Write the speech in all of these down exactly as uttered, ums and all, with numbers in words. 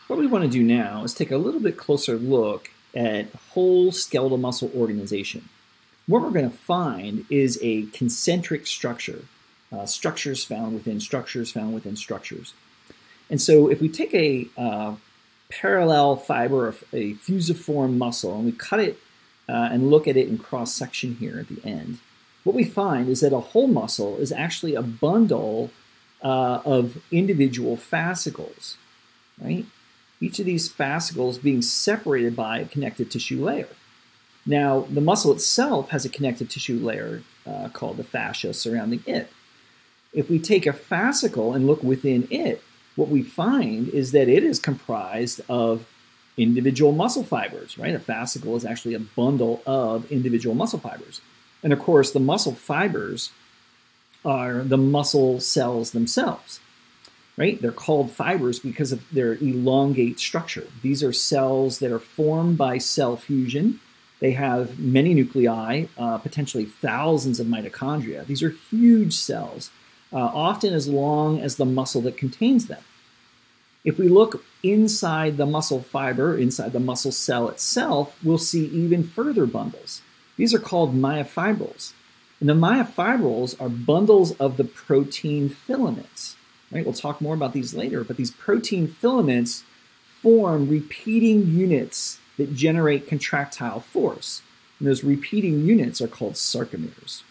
What we want to do now is take a little bit closer look at whole skeletal muscle organization. What we're going to find is a concentric structure, uh, structures found within structures found within structures. And so if we take a uh, parallel fiber of a fusiform muscle and we cut it uh, and look at it in cross-section here at the end, what we find is that a whole muscle is actually a bundle uh, of individual fascicles, right? Each of these fascicles being separated by a connective tissue layer. Now, the muscle itself has a connective tissue layer uh, called the fascia surrounding it. If we take a fascicle and look within it, what we find is that it is comprised of individual muscle fibers, right? A fascicle is actually a bundle of individual muscle fibers. And of course, the muscle fibers are the muscle cells themselves, right? They're called fibers because of their elongate structure. These are cells that are formed by cell fusion. They have many nuclei, uh, potentially thousands of mitochondria. These are huge cells, uh, often as long as the muscle that contains them. If we look inside the muscle fiber, inside the muscle cell itself, we'll see even further bundles. These are called myofibrils. And the myofibrils are bundles of the protein filaments. Right? We'll talk more about these later, but these protein filaments form repeating units that generate contractile force. And those repeating units are called sarcomeres.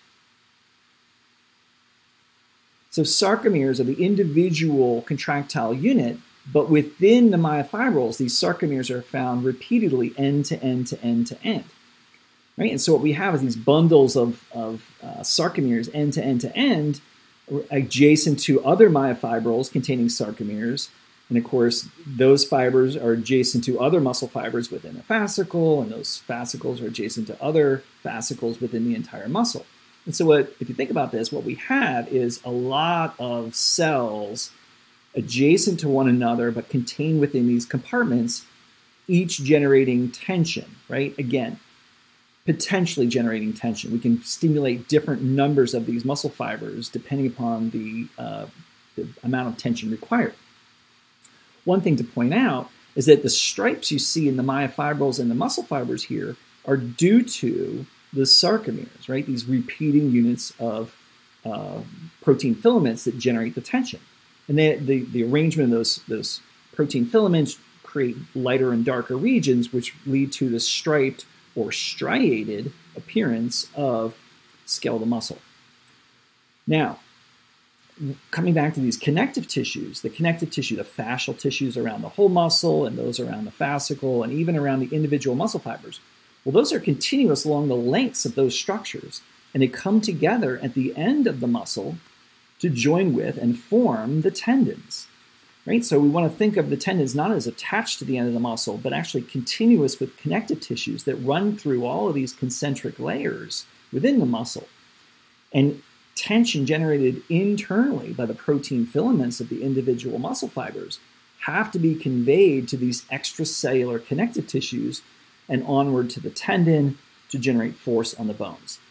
So sarcomeres are the individual contractile unit, but within the myofibrils, these sarcomeres are found repeatedly end to end to end to end. Right? And so what we have is these bundles of, of uh, sarcomeres end to end to end, adjacent to other myofibrils containing sarcomeres. And of course, those fibers are adjacent to other muscle fibers within a fascicle, and those fascicles are adjacent to other fascicles within the entire muscle. And so what, if you think about this, what we have is a lot of cells adjacent to one another, but contained within these compartments, each generating tension, right? Again, potentially generating tension. We can stimulate different numbers of these muscle fibers depending upon the, uh, the amount of tension required. One thing to point out is that the stripes you see in the myofibrils and the muscle fibers here are due to the sarcomeres, right? These repeating units of uh, protein filaments that generate the tension. And they, the, the arrangement of those, those protein filaments create lighter and darker regions, which lead to the striped or striated appearance of skeletal muscle. Now, coming back to these connective tissues, the connective tissue, the fascial tissues around the whole muscle and those around the fascicle and even around the individual muscle fibers, well, those are continuous along the lengths of those structures, and they come together at the end of the muscle to join with and form the tendons. Right? So we want to think of the tendons not as attached to the end of the muscle, but actually continuous with connective tissues that run through all of these concentric layers within the muscle. And tension generated internally by the protein filaments of the individual muscle fibers have to be conveyed to these extracellular connective tissues and onward to the tendon to generate force on the bones.